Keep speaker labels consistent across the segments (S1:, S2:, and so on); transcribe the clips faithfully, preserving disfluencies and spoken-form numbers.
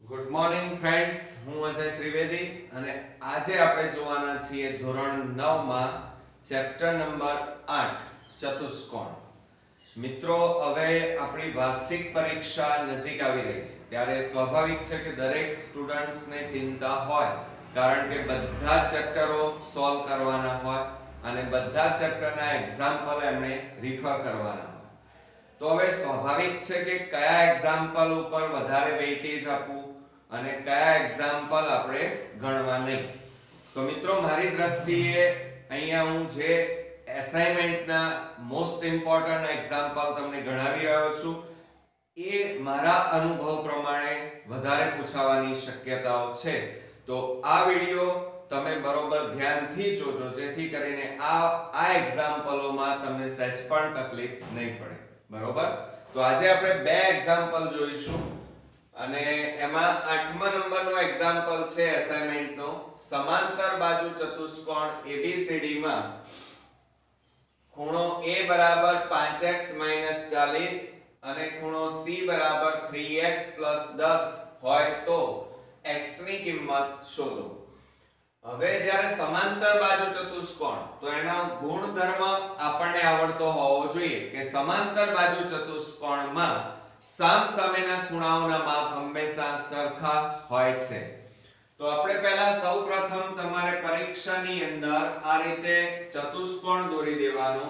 S1: Good morning friends, હું અજય ત્રિવેદી અને આજે આપણે જોવાના છીએ ધોરણ નવ માં ચેપ્ટર નંબર આઠ ચતુષ્કોણ. મિત્રો, હવે આપણી વાર્ષિક પરીક્ષા નજીક આવી રહી છે ત્યારે સ્વાભાવિક છે કે દરેક સ્ટુડન્ટ્સને ચિંતા હોય, કારણ કે બધા ચેપ્ટરો સોલ્વ કરવાના હોય અને બધા ચેપ્ટરના એક્ઝામ્પલ એમણે રિફર કરવાના હોય. તો હવે સ્વાભાવિક છે કે કયા એક્ઝામ્પલ ઉપર વધારે વેઇટેજ આપવું અને કયા એક્ઝામ્પલ આપણે ગણવા નહીં. તો મિત્રો, મારી દ્રષ્ટિએ અહીંયા હું જે એસાઇનમેન્ટના મોસ્ટ ઇમ્પોર્ટન્ટ એક્ઝામ્પલ તમને ગણાવી રહ્યો છું એ મારા અનુભવ પ્રમાણે વધારે પૂછાવાની શક્યતાઓ છે. તો આ વિડિયો તમે બરોબર ધ્યાનથી જોજો, જેથી કરીને આ આ એક્ઝામ્પલોમાં તમને સહેજ પણ તકલીફ નહીં પડે. બરોબર? તો આજે આપણે બે એક્ઝામ્પલ જોઈશું અને એમાં આઠમા નંબરનો એક્ઝામ્પલ છે એસાઇનમેન્ટનો. સમાંતર બાજુ ચતુષ્કોણ એબીસીડી માં ખૂણો A બરાબર પાંચ એક્સ - ચાલીસ અને ખૂણો C બરાબર ત્રણ એક્સ + દસ હોય તો x ની કિંમત શોધો. હવે જ્યારે સમાંતર બાજુ ચતુષ્કોણ, તો એનો ગુણધર્મ આપણને આવડતો હોવો જોઈએ કે સમાંતર બાજુ ચતુષ્કોણમાં સામસામેના ખૂણાઓના માપ હંમેશા સરખા હોય છે. તો આપણે પહેલા સૌપ્રથમ તમારે પરીક્ષાની અંદર આ રીતે ચતુષ્કોણ દોરી દેવાનો.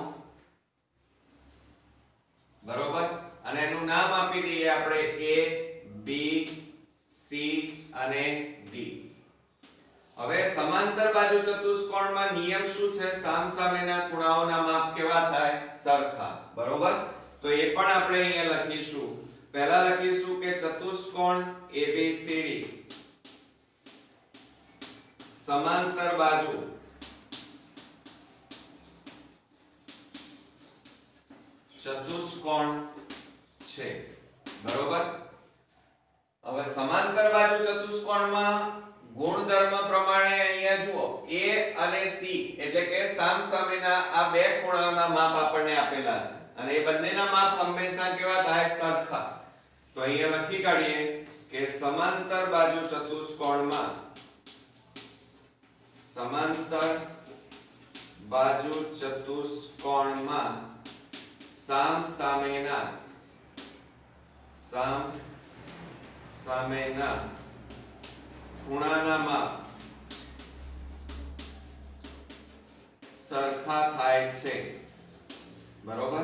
S1: બરોબર? અને એનું નામ આપી દઈએ આપણે A, B, C અને D. હવે સમાંતર બાજુ ચતુષ્કોણમાં નિયમ શું છે? સામસામેના ખૂણાઓના માપ કેવા થાય? સરખા. બરોબર? તો એ પણ આપણે અહીંયા લખીશું. પહેલા લખીશું કે ચતુષ્કોણ A B C D સમાંતર બાજુ ચતુષ્કોણ છે. બરોબર? હવે સમાંતર બાજુ ચતુષ્કોણમાં ગુણધર્મ પ્રમાણે અહીંયા જુઓ, A અને C એટલે કે સામસામેના આ બે ખૂણાઓના માપ આપણને આપેલા છે અને એ બંનેના માપ હંમેશા કેવા થાય? સરખા. તો અહીંયા લખી કાઢીએ કે સમાંતર બાજુ ચતુષ્કોણમાં સમાંતર બાજુ ચતુષ્કોણમાં સામસામેના સામ સામેના ખૂણાના માપ સરખા થાય છે. બરોબર?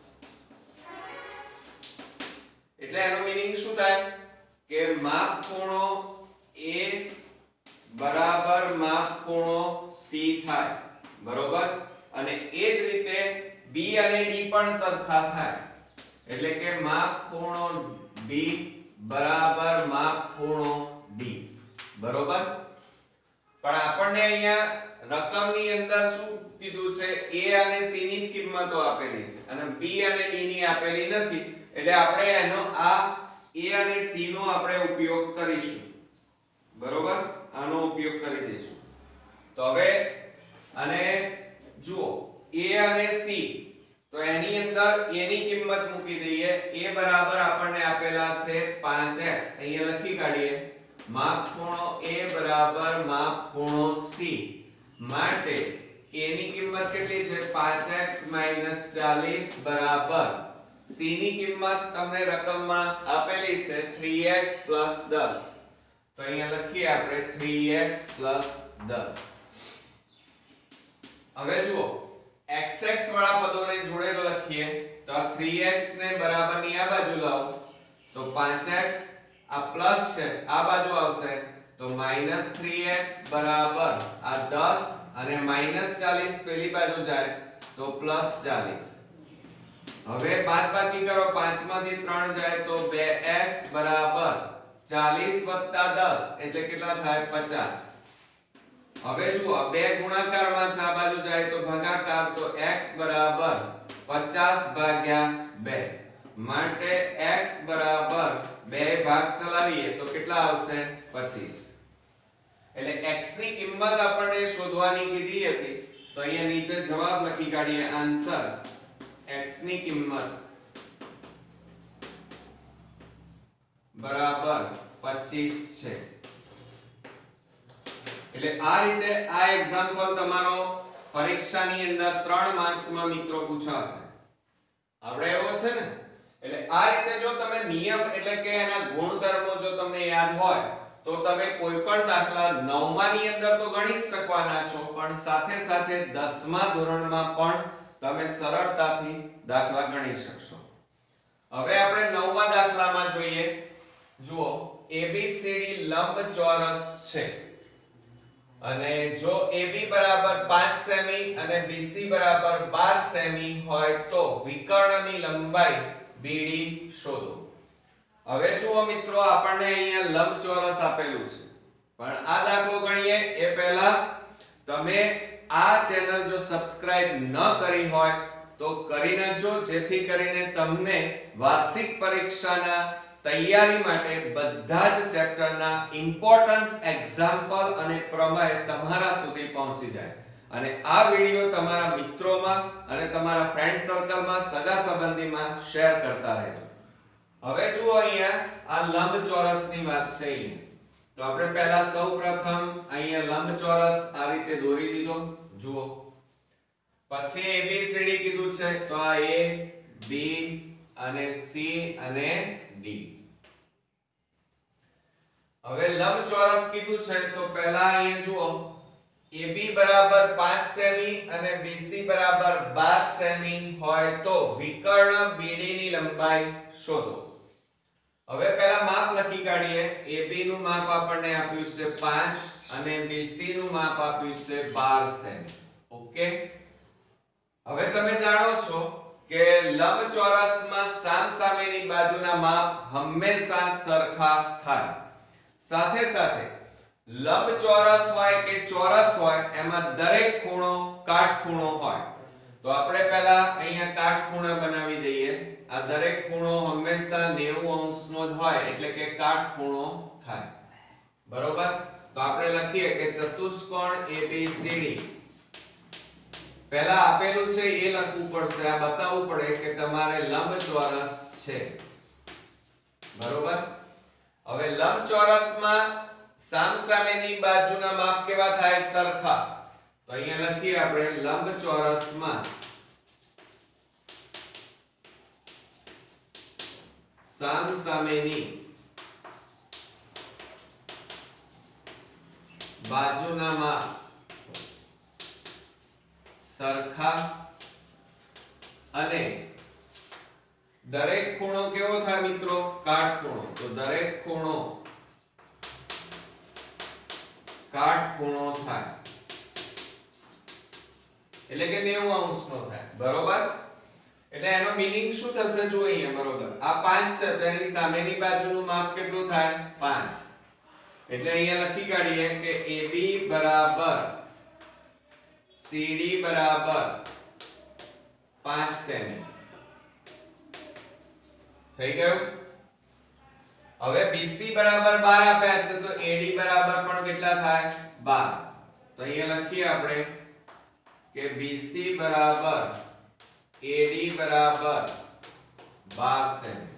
S1: એટલે એનો મીનિંગ શું થાય કે માપ ખૂણો A બરાબર માપ ખૂણો C થાય. બરોબર? અને એ જ રીતે B અને D પણ સરખા થાય. એટલે કે માપ ખૂણો B બરાબર માપ ખૂણો D. બરોબર? પણ આપણને અહીંયા રકમની અંદર શું કીધું છે? A અને C ની જ કિંમતો આપેલી છે અને B અને D ની આપેલી નથી. એટલે આપણે એનો આ A અને C નો આપણે ઉપયોગ કરીશું. બરોબર? આનો ઉપયોગ કરી દઈશું. તો હવે અને જુઓ, A અને C, તો એની અંદર A ની કિંમત મૂકી દઈએ. A બરાબર આપણને આપેલા છે પાંચ એક્સ. અહીંયા લખી કાઢીએ માપ ખૂણો A બરાબર માપ ખૂણો C માટે A ની કિંમત કેટલી છે? પાંચ એક્સ - ચાલીસ બરાબર C ની કિંમત તમને રકમમાં આપેલી છે ત્રણ એક્સ + દસ. તો અહીંયા લખીએ આપણે ત્રણ એક્સ + દસ. હવે જુઓ, xx વાળા પદોને જોડે લખીએ તો આ ત્રણ એક્સ ને બરાબરની આ બાજુ લાવો તો પાંચ એક્સ, આ પ્લસ છે આ બાજુ આવશે તો માઈનસ ત્રણ એક્સ બરાબર આ દસ અને માઈનસ ચાલીસ પેલી બાજુ જાય તો પ્લસ ચાલીસ. હવે બાદબાકી કરો, પાંચ માંથી ત્રણ જાય તો બે એક્સ બરાબર ચાલીસ વત્તા દસ એટલે કેટલા થાય? પચાસ. હવે જુઓ, બે ગુણાકારમાં છે, આ બાજુ જાય તો ભાગાકાર, તો x બરાબર પચાસ ભાગ્યા બે માટે x બરાબર બે ભાગ ચલાવીએ તો કેટલા આવશે? પચીસ. એટલે x ની કિંમત આપણને શોધવાની કીધી હતી. તો અહીંયા નીચે જવાબ લખી કાઢીએ. આન્સર x ની કિંમત બરાબર પચીસ છે। એટલે આ રીતે આ એક્ઝામ્પલ તમારો પરીક્ષાની અંદર ત્રણ માર્ક્સ માં મિત્રો પૂછાશે। આપણે એવો છે ને, એટલે આ રીતે જો તમે નિયમ એટલે કે એના ગુણધર્મો જો તમને યાદ હોય તો તમે કોઈ પણ દાખલા નવમા ની અંદર તો ગણી જ શકવાના છો, પણ સાથે સાથે દસમા ધોરણમાં પણ તમે સરળતાથી દાખલા ગણી શકશો। હવે આપણે નવમા દાખલામાં જોઈએ। જુઓ, એબીસીડી લંબચોરસ છે અને જો એબી બરાબર પાંચ સેમી અને બીસી બરાબર બાર સેમી હોય તો વિકર્ણની લંબાઈ બીડી શોધો। હવે જુઓ મિત્રો, આપણને અહીંયા લંબચોરસ આપેલું છે, પણ આ દાખલો ગણીએ એ પહેલા તમે આ ચેનલ જો સબસ્ક્રાઇબ ન કરી હોય તો કરી નાખજો, જેથી કરીને તમને વાર્ષિક પરીક્ષાના તૈયારી માટે બધા જ ચેપ્ટરના ઇમ્પોર્ટન્સ એક્ઝામ્પલ અને પ્રમેય તમારા સુધી પહોંચી જાય। અને આ વિડિયો તમારા મિત્રોમાં અને તમારા ફ્રેન્ડ સર્કલમાં, સગા સંબંધીમાં શેર કરતા રહેજો। હવે જુઓ, અહીંયા આ લંબચોરસની વાત છે અહીંયા, તો આપણે પહેલા સૌપ્રથમ અહીંયા લંબચોરસ આ રીતે દોરી દીધો। જુઓ, પછી એબીસીડી કીધું છે તો આ એ બી અને સી અને ડી। હવે લંબચોરસ કીધું છે તો પહેલા અહીંયા જુઓ, એબી બરાબર પાંચ સેમી અને બીસી બરાબર બાર સેમી હોય તો વિકર્ણ બીડી ની લંબાઈ શોધો। હવે પહેલા માપ લખી કાઢીએ। એબી નું માપ આપણને આપ્યું છે પાંચ અને બીસી નું માપ આપ્યું છે બાર સેમી। ઓકે, હવે તમે જાણો છો કે લંબચોરસમાં સામસામેની બાજુના માપ હંમેશા સરખા થાય। સાથે સાથે લંબચોરસ હોય કે ચોરસ હોય એમાં દરેક ખૂણો કાટખૂણો હોય। તો આપણે પહેલા અહીંયા કાટખૂણા બનાવી દઈએ। આ દરેક ખૂણો હંમેશા નેવું અંશનો જ હોય, એટલે કે કાટખૂણો થાય। બરોબર, તો આપણે લખીએ કે ચતુષ્કોણ એબીસીડી, પહેલા આપેલું છે એ લખવું પડશે, આ બતાવવું પડે કે તમારે લંબચોરસ છે। બરોબર, હવે લંબચોરસમાં સામસામેની બાજુના માપ કેવા થાય? સરખા। તો અહીંયા લખીએ આપણે લંબચોરસમાં સામસામેની બાજુના માપ સરખા અને દરેક ખૂણો કેવો થાય મિત્રો? કાટખૂણો। તો દરેક ખૂણો કાટખૂણો થાય, એટલે કે નેવું અંશનો થાય। બરોબર, એટલે એનો મીનિંગ શું થશે? જો અહીંયા બરોબર આ પાંચ છે તો એની સામેની બાજુનું માપ કેટલું થાય? પાંચ। એટલે અહીંયા લખી કાઢીએ કે A B બરાબર C D બરાબર પાંચ સેમી થઈ ગયું। હવે B C બરાબર બાર આપ્યા છે તો A D બરાબર પણ કેટલા થાય? બાર। તો અહીંયા લખીએ આપણે કે B C બરાબર A D બરાબર બાર સેમી।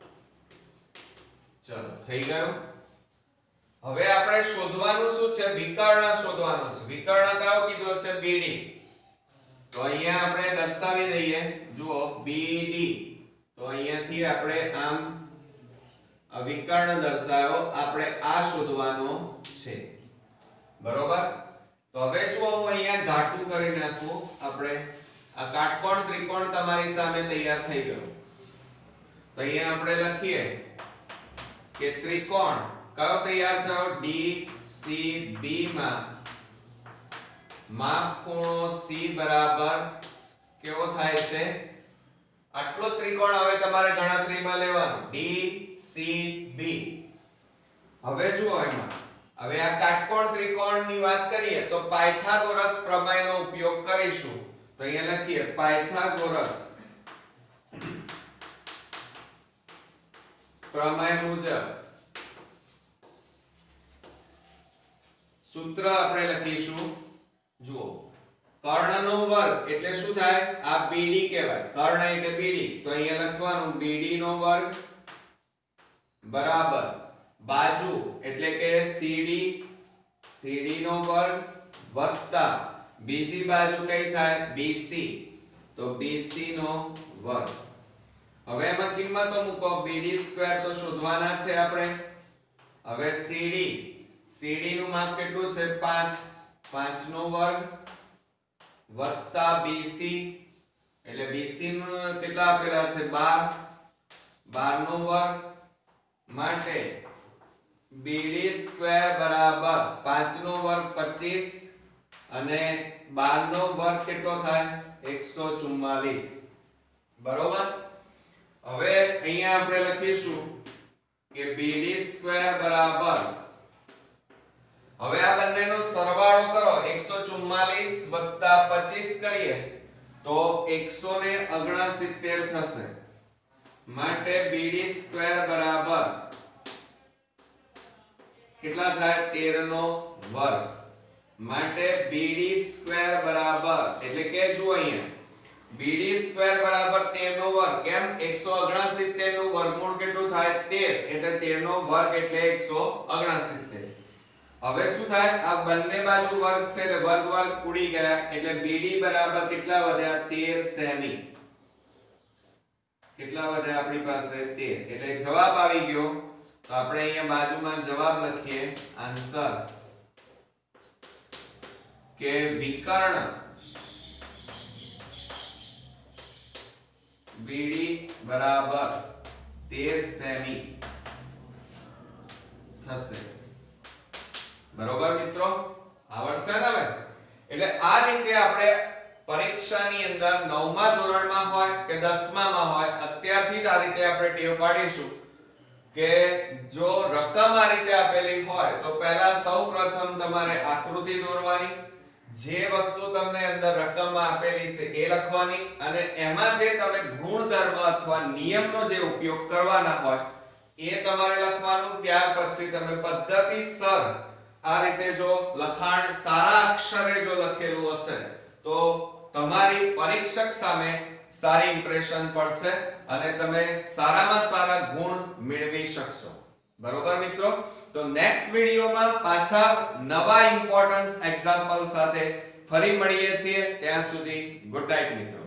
S1: ચલો થઈ ગયું। હવે આપણે શોધવાનું શું છે? વિકર્ણ શોધવાનો છે। વિકર્ણ કયો કીધો છે? B D। તો અહીંયા આપણે દર્શાવી દઈએ। જુઓ B D, તો અહીંયાથી આપણે આમ આ વિકર્ણ દર્શાવ્યો, આપણે આ શોધવાનો છે। બરોબર, તો હવે જુઓ હું અહીંયા ઘાટું કરી નાખું। આપણે આ કાટકોણ ત્રિકોણ તમારી સામે તૈયાર થઈ ગયો। તો અહીંયા આપણે લખીએ કે ત્રિકોણ કયો તૈયાર થયો? D C B માં માપ ખૂણો C બરાબર કેવો થાય છે? આટલો ત્રિકોણ હવે તમારે ગણતરીમાં લેવાનો, D C B। હવે જુઓ એમાં, હવે આ કાટકોણ ત્રિકોણની વાત કરીએ તો પાયથાગોરસ પ્રમેયનો ઉપયોગ કરીશું। તો અહીંયા લખીએ પાયથાગોરસ પ્રમેય મુજબ સૂત્ર આપણે લખીશું। જુઓ, કર્ણનો વર્ગ એટલે શું થાય? આ B D કહેવાય, કર્ણ એટલે B D। તો અહીંયા લખવાનું B D નો વર્ગ બરાબર બાજુ એટલે કે સીડી સીડી નો વર્ગ વત્તા બીજી બાજુ કઈ થાય બીસી તો બીસી નો વર્ગ. હવે એમાં કિંમતો મૂકો. બીડી સ્ક્વેર તો શોધવાના છે આપણે. હવે સીડી સીડી નું માપ કેટલું છે પાંચ પાંચ નો વર્ગ વત્તા બીસી એટલે બીસી નું કેટલા આપેલા છે બાર બાર નો વર્ગ માટે બીડી સ્ક્વેર બરાબર પાંચ નો વર્ગ પચીસ અને બાર નો વર્ગ કેટલો થાય એકસો ચુમ્માલીસ. બરોબર. હવે અહીંયા આપણે લખીશું કે બીડી સ્ક્વેર બરાબર હવે આ બંનેનો સરવાળો કરો એકસો ચુમ્માલીસ વત્તા પચીસ કરીએ તો એકસો ઓગણસિત્તેર થશે. માટે બીડી સ્ક્વેર બરાબર કેટલા થાય તેર નો વર્ગ. માટે બીડી સ્ક્વેર બરાબર એટલે કે જુઓ અહીંયા બીડી સ્ક્વેર બરાબર તેર નો વર્ગ. કેમ એકસો ઓગણસિત્તેર નું વર્ગમૂળ કેટલું થાય તેર એટલે તેર નો વર્ગ એટલે એકસો ઓગણસિત્તેર. હવે શું થાય આ બંને બાજુ વર્ગ છે એટલે વર્ગ વર્ગ ઉડી ગયા એટલે બીડી બરાબર કેટલા વધ્યા તેર સેમી. કેટલા વધ્યા આપણી પાસે તેર એટલે જવાબ આવી ગયો. તો આપણે અહીંયા બાજુમાં જવાબ લખીએ આન્સર કે વિકર્ણ બીડી બરાબર તેર સેમી થશે. બરોબર મિત્રો આવડશે ને? હવે એટલે આ રીતે આપણે પરીક્ષાની અંદર નવમા ધોરણમાં હોય કે દસમા માં હોય અત્યારથી જ આ રીતે આપણે ટેવ પાડીશું કે જો રકમ આ રીતે આપેલી હોય તો પહેલા સૌપ્રથમ તમારે આકૃતિ દોરવાની, જે વસ્તુ તમને અંદર રકમમાં આપેલી છે એ લખવાની અને એમાં જે તમે ગુણધર્મ અથવા નિયમનો જે ઉપયોગ કરવાના હોય એ તમારે લખવાનું. ત્યાર પછી તમે પદ્ધતિસર આ રીતે જો લખાણ સારા અક્ષરે જો લખેલું હશે તો તમારી પરીક્ષક સામે સારી ઇમ્પ્રેશન પડશે અને તમે સારામાં સારા ગુણ મેળવી શકશો. બરોબર મિત્રો? તો નેક્સ્ટ વિડિયોમાં પાછા નવા ઇમ્પોર્ટન્સ એક્ઝામ્પલ સાથે ફરી મળીએ છીએ. ત્યાં સુધી ગુડ નાઇટ મિત્રો.